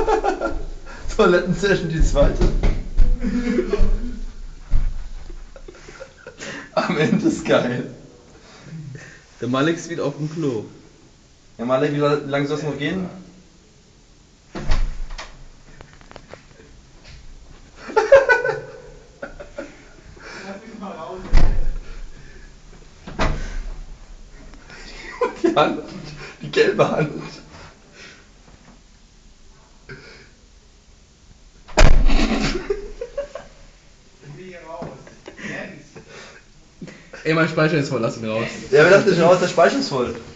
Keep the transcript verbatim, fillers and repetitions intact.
Toilettensession die zweite. Am Ende ist geil. Der Malik ist wieder auf dem Klo. Ja, Malek, wie lange soll es noch gehen? Lass mich mal raus. Die Hand, die gelbe Hand. Ich will hier raus. Jens. Ey, mein Speicher ist voll, lass ihn raus. Ja, wer dachte schon raus, der Speicher ist voll.